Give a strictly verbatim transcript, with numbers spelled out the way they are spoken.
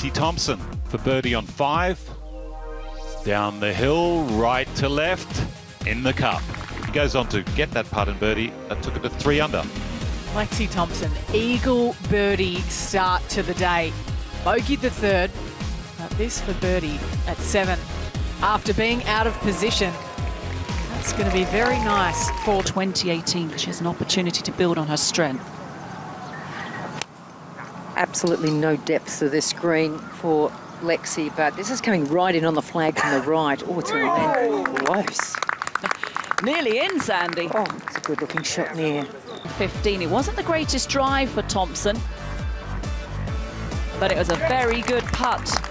Lexi Thompson for birdie on five. Down the hill, right to left, in the cup. He goes on to get that putt and birdie. That took it to three under. Lexi Thompson, eagle birdie start to the day. Bogeyed the third, but this for birdie at seven. After being out of position, that's going to be very nice for twenty eighteen. She has an opportunity to build on her strength. Absolutely no depth to this green for Lexi, but this is coming right in on the flag from the right. Oh, it's going to land close. Nearly in, Sandy. Oh, it's a good-looking shot near. fifteen. It wasn't the greatest drive for Thompson, but it was a very good putt.